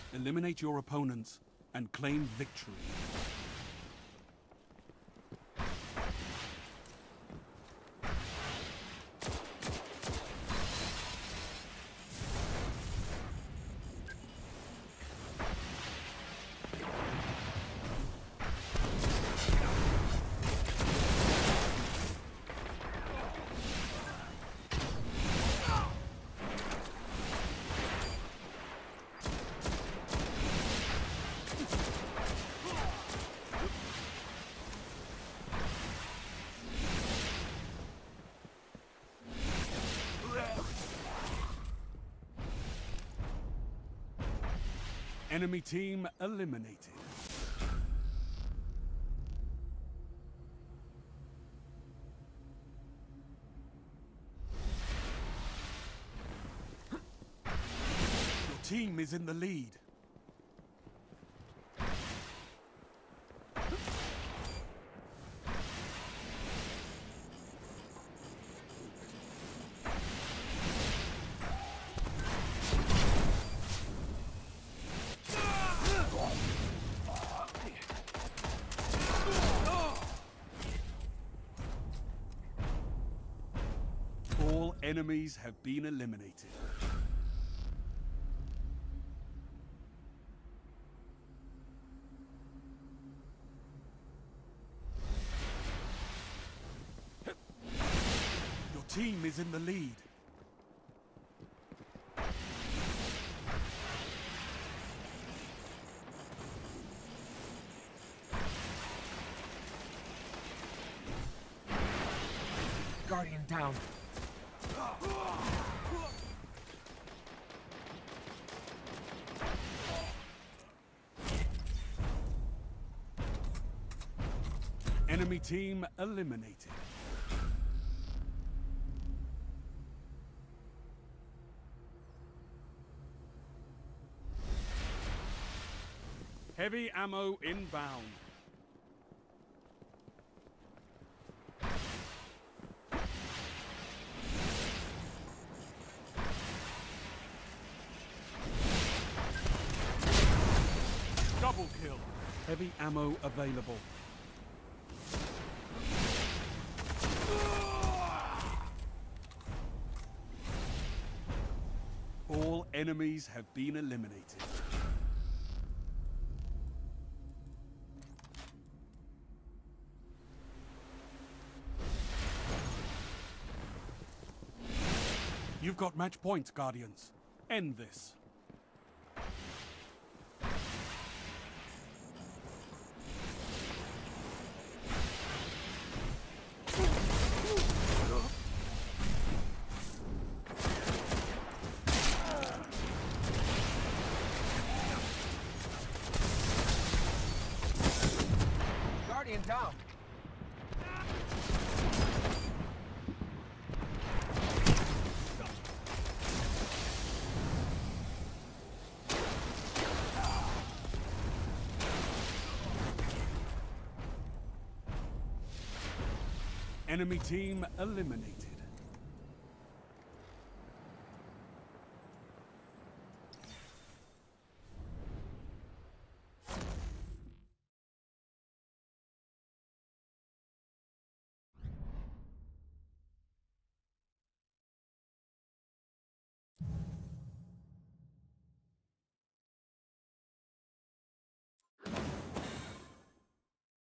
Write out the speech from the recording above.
Eliminate your opponents and claim victory. Enemy team eliminated. Your team is in the lead. All enemies have been eliminated. Your team is in the lead. Guardian down. Enemy team eliminated. Heavy ammo inbound. Double kill. Heavy ammo available. All enemies have been eliminated. You've got match points, Guardians. End this. Guardian down. Enemy team eliminated.